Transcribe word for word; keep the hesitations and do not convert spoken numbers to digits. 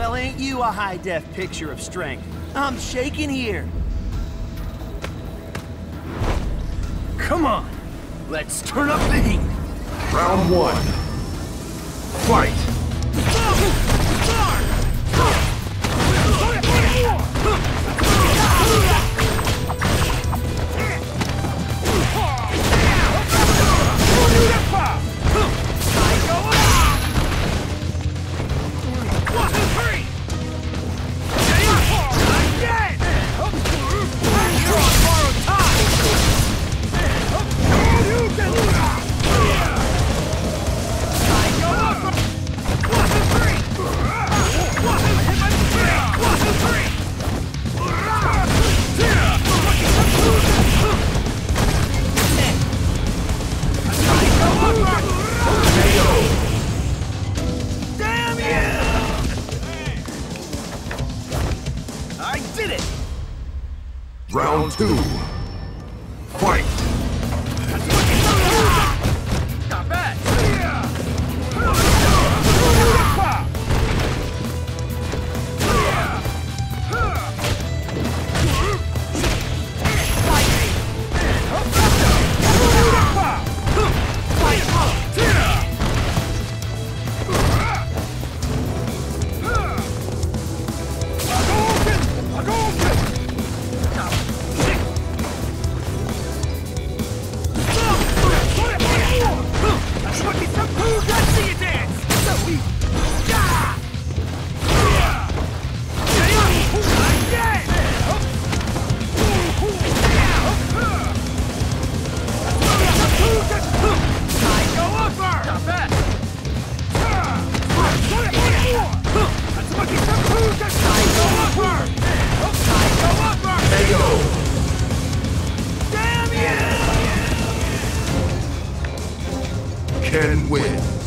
Well, ain't you a high-def picture of strength? I'm shaking here. Come on, let's turn up the heat. Round one. Fight! Round two. Fight! Not bad. Can win.